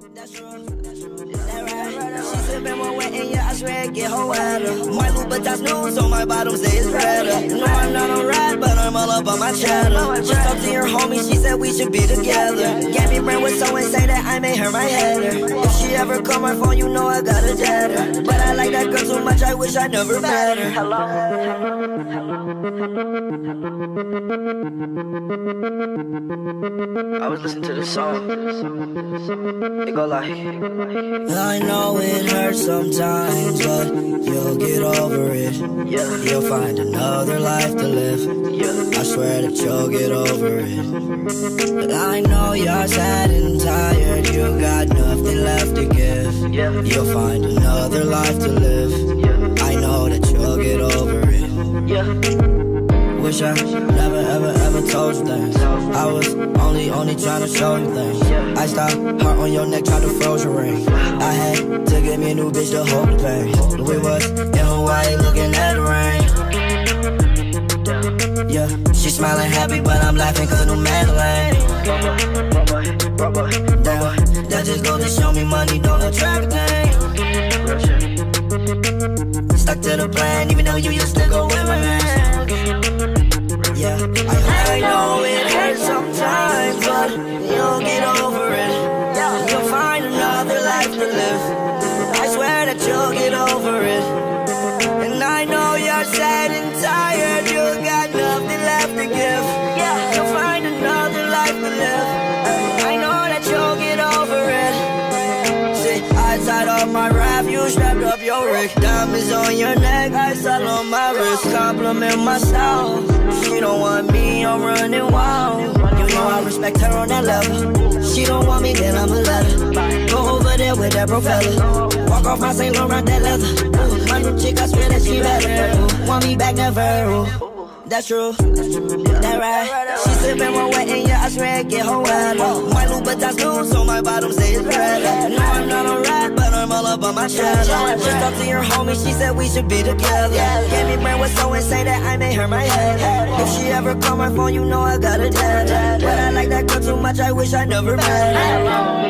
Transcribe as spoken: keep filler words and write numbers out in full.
That's true. That right. She sippin' one wet and yeah, I swear it get her wetter. My Louboutins new, so my bottom say it's redder. No, I'm not on ride, but I'm all up on my cheddar. Just talked to your homie, she said we should be together. Gave me brain with so insane that I made her my header. If she ever call my phone, you know I got a jetter. But I like that girl too much, I wish I never met her. Hello. I was listening to this song. It go like, I know it hurts sometimes, but you'll get over it. yeah, You'll find another life to live. yeah, I swear that you'll get over it. But I know you're sad and tired, you got nothing left to give. yeah, You'll find another life to live. yeah, I know that you'll get over it. yeah. Wish I never ever ever told you things. I was only only trying to show you things. I stopped, heart on your neck, tried to froze your ring. I had to get me a new bitch to hold the pain. We was in Hawaii looking at the rain. Yeah, she smiling happy, but I'm laughing cause a new Madeline. Damn, that just goes to show me money don't attract a thing. Stuck to the plan, even though you used to go with my man. Yeah, I, I know it hurts sometimes, but you'll get over it. You'll find another life to live. I swear that you'll get over it. And I know you're sad and tired, you got nothing left to give. You'll find another life to live. I know that you'll get over it. See, I tied up my rap, you strapped up your rig. Diamonds on your neck, ice all on my wrist. Compliment my style. She don't want me, I'm running wild. You know I respect her on that level. She don't want me, then I'ma let her go over there with that propeller. Walk off my Saint Laurent, that leather. Ooh, my new chick, I swear that she better. Ooh, want me back, never. Ooh. That's true, that right. She sippin' one wet and yeah, I swear it get her wetter. My Louboutins new, so my bottom say it's redder. No, I'm not on ride, but I'm all up on my cheddar. Just talked to your homie, she said we should be together. Gave me brain was so insane that I made her my head. If she ever call my phone, you know I got a dad. But I like that girl too much, I wish I never met her.